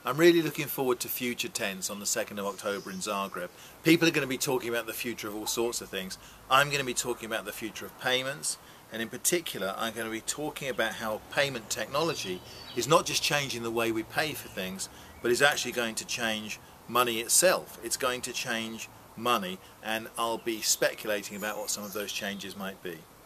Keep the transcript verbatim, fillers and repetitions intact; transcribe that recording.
I'm really looking forward to Future Tense on the second of October in Zagreb. People are going to be talking about the future of all sorts of things. I'm going to be talking about the future of payments, and in particular I'm going to be talking about how payment technology is not just changing the way we pay for things, but is actually going to change money itself. It's going to change money, and I'll be speculating about what some of those changes might be.